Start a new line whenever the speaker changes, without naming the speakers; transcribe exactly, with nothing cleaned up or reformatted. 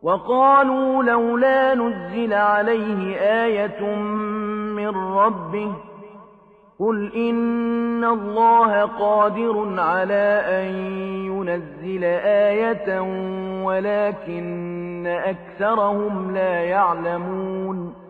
وقالوا لولا نزل عليه آية من ربه قل إن الله قادر على أن ينزل آية ولكن أكثرهم لا يعلمون